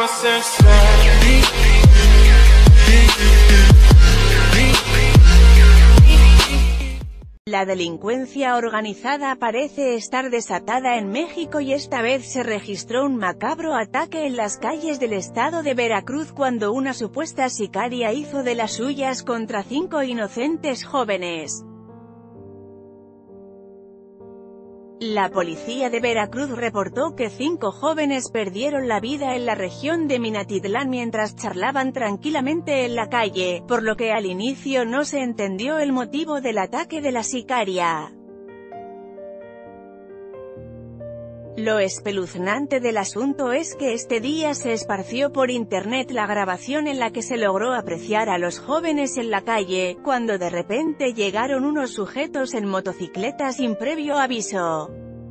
La delincuencia organizada parece estar desatada en México y esta vez se registró un macabro ataque en las calles del estado de Veracruz cuando una supuesta sicaria hizo de las suyas contra 5 inocentes jóvenes. La policía de Veracruz reportó que 5 jóvenes perdieron la vida en la región de Minatitlán mientras charlaban tranquilamente en la calle, por lo que al inicio no se entendió el motivo del ataque de la sicaria. Lo espeluznante del asunto es que este día se esparció por internet la grabación en la que se logró apreciar a los jóvenes en la calle, cuando de repente llegaron unos sujetos en motocicleta sin previo aviso.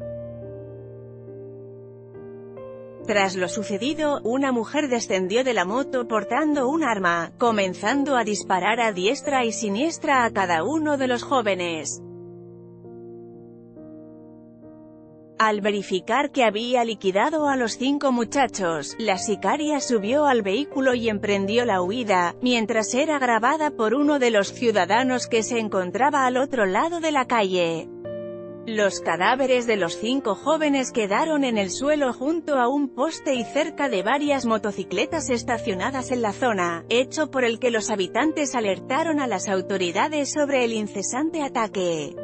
Tras lo sucedido, una mujer descendió de la moto portando un arma, comenzando a disparar a diestra y siniestra a cada uno de los jóvenes. Al verificar que había liquidado a los 5 muchachos, la sicaria subió al vehículo y emprendió la huida, mientras era grabada por uno de los ciudadanos que se encontraba al otro lado de la calle. Los cadáveres de los 5 jóvenes quedaron en el suelo junto a un poste y cerca de varias motocicletas estacionadas en la zona, hecho por el que los habitantes alertaron a las autoridades sobre el incesante ataque.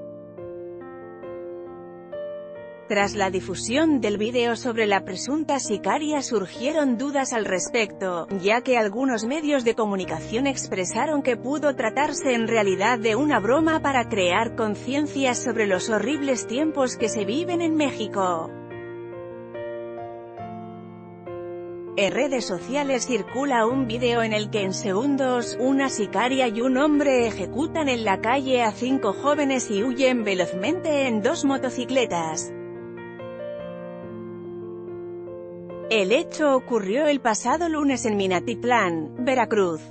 Tras la difusión del vídeo sobre la presunta sicaria surgieron dudas al respecto, ya que algunos medios de comunicación expresaron que pudo tratarse en realidad de una broma para crear conciencia sobre los horribles tiempos que se viven en México. En redes sociales circula un vídeo en el que en segundos, una sicaria y un hombre ejecutan en la calle a 5 jóvenes y huyen velozmente en 2 motocicletas. El hecho ocurrió el pasado lunes en Minatitlán, Veracruz.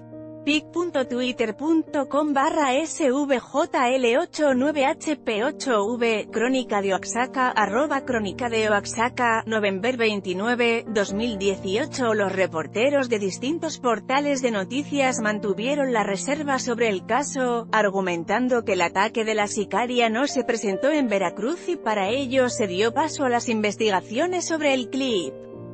pic.twitter.com/svjl89hp8v, Crónica de Oaxaca, @Crónica de Oaxaca, November 29, 2018. Los reporteros de distintos portales de noticias mantuvieron la reserva sobre el caso, argumentando que el ataque de la sicaria no se presentó en Veracruz y para ello se dio paso a las investigaciones sobre el clip.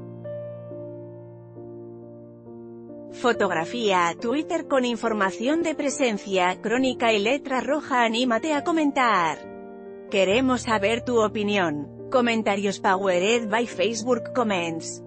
Fotografía, Twitter con información de presencia, crónica y letra roja. Anímate a comentar. Queremos saber tu opinión. Comentarios powered by Facebook Comments.